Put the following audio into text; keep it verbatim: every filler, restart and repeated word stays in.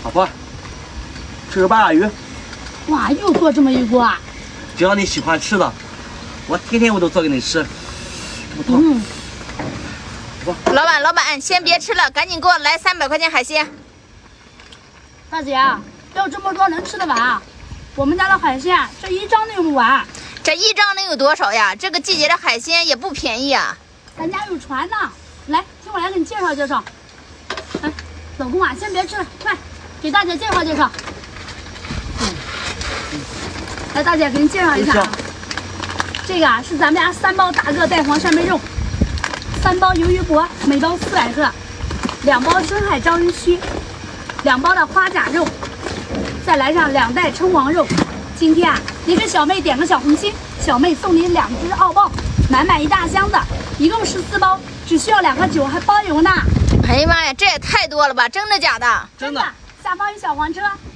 老婆，吃个八爪鱼。 哇，又做这么一锅啊！ 只要你喜欢吃的，我天天我都做给你吃。不痛。嗯。 老板，老板，先别吃了，赶紧给我来三百块钱海鲜。 大姐，要这么多能吃得完？我们家的海鲜这一张都用不完。 这一张能有多少呀？这个季节的海鲜也不便宜啊。 咱家有船呢，来，听我来给你介绍介绍。哎，老公啊，先别吃了，快给大姐介绍介绍。嗯，来，大姐给您介绍一下啊。这个啊是咱们家三包大个带黄扇贝肉，三包鱿鱼脖，每包四百克，两包深海章鱼须，两包的花甲肉，再来上两袋称王肉。今天啊，你给小妹点个小红心，小妹送你两只澳鲍，满满一大箱子，一共十四包，只需要两个九，还包邮呢。 哎呀妈呀，这也太多了吧？真的假的？ 真的，下方有小黄车。